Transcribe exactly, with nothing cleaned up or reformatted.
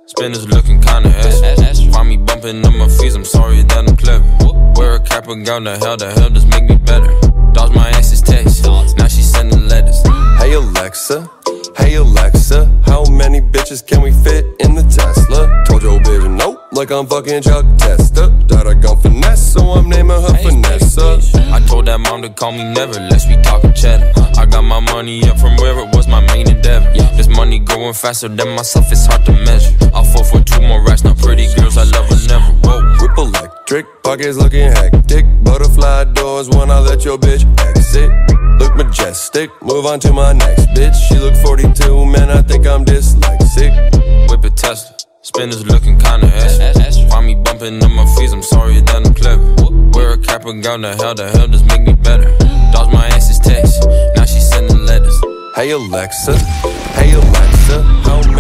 Spinners looking kinda ass. Find me bumping on my fees, I'm sorry that I'm clever. Wear a cap and gown, the hell, the hell does make me better. Dodge my ex's text, now she sending letters. Hey Alexa, hey Alexa, how many bitches can we fit in the Tesla? Told your bitch nope, like I'm fucking Chuck Testa. That I gon' finesse, so I'm naming her Vanessa. I told that mom to call me never, lest we talkin' cheddar. I got my money up from where it was my main endeavor. This money growing faster than myself, it's hard to measure. I'll fall for two more racks, now pretty girls, I love her never. Whoa. Whip electric, pockets looking hectic. Butterfly doors when I let your bitch exit. Look majestic, move on to my next bitch. She look forty-two, man, I think I'm dyslexic. Whip a Tesla, spinners looking kinda ass. Find me bumping on my fees, I'm sorry that I'm clever. Wear a cap and gown, the hell, the hell does make me better. Dodge my ex's text, now she sending letters. Hey Alexa, hey Alexa, how many